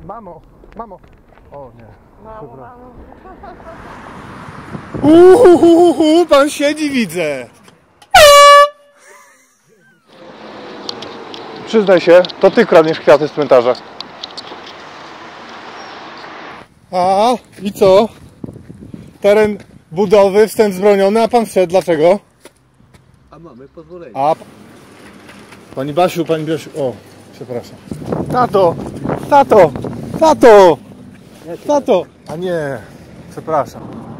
Mamo, mamo. O nie. Mamo. Pan siedzi, widzę. Przyznaj się, to ty kradniesz kwiaty z cmentarza. A i co? Teren budowy, wstęp wzbroniony, a pan wszedł. Dlaczego? A mamy pozwolenie. A... Pani Basiu, o, przepraszam. Tato! Tato! Tato! Tato! A nie, przepraszam.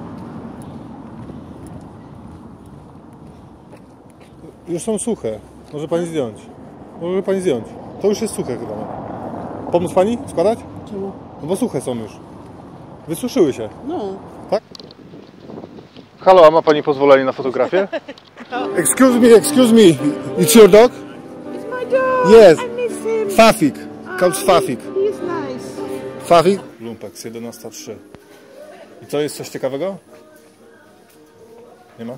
Już są suche. Może pani zdjąć. Może pani zdjąć. To już jest suche chyba. Pomóc pani składać? Czemu? No bo suche są już. Wysuszyły się. No. Tak? Halo, a ma pani pozwolenie na fotografię? Excuse me. It's your dog? It's my dog. Yes. I miss him. Fafik. Called Fafik. He's nice. Fafik? Lumpex 11.3. I co, jest coś ciekawego? Nie ma?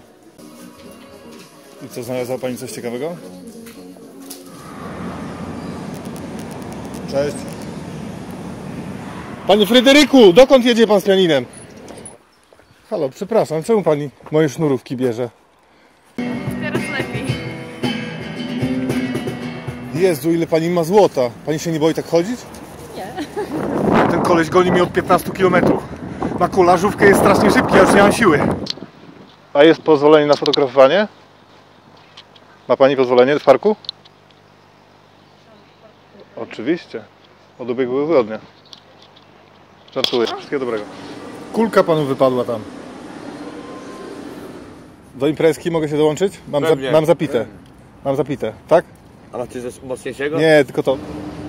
I co, znalazła pani coś ciekawego? Cześć. Panie Fryderyku, dokąd jedzie pan z pianinem? Halo, przepraszam, czemu pani moje sznurówki bierze? Teraz lepiej. Jezu, ile pani ma złota. Pani się nie boi tak chodzić? Nie. Ten koleś goni mnie od 15 km. Na kolażówkę jest strasznie szybki, ja już nie mam siły. A jest pozwolenie na fotografowanie? Ma pani pozwolenie w parku? Oczywiście. Od ubiegłego tygodnia. Żartuję. Wszystkiego dobrego. Kulka panu wypadła tam. Do imprezki mogę się dołączyć? Mam zapite. Mam zapite, tak? A macie coś mocniejszego? Nie, tylko to.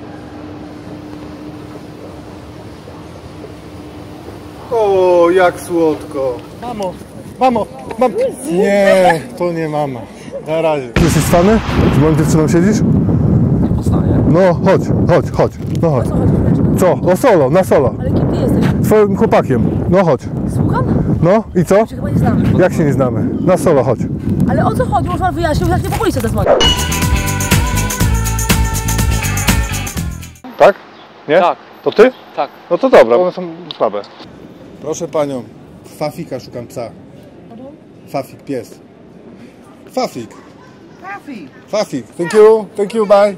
O, jak słodko. Mamo. Nie, to nie mama. Na razie. Jesteś stany? Z moją dziewczyną siedzisz? Postaję. No, chodź. No chodź. Co? O solo, na solo. Ale kim ty jesteś? Twoim chłopakiem. No chodź. Słucham? No i co? Się chyba nie znamy. Jak się nie znamy? Na solo chodź. Ale o co chodzi? Może pan wyjaśnił, jak nie po policję zadzwonił. Tak? Nie? Tak. To ty? Tak. No to dobra, bo one są słabe. Proszę panią, Fafika szukam psa. Fafik, pies. Fafik. Fafik, thank you, bye.